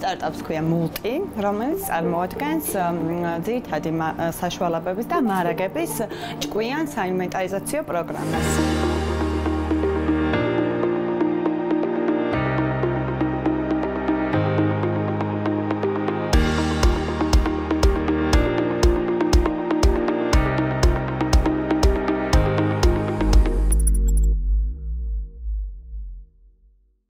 სტარტაპს ქვია Multi, რომელიც წარმოადგენს ძირითადი საშუალებების და მარაგების ჭკვიან საინვენტარიზაციო პროგრამას.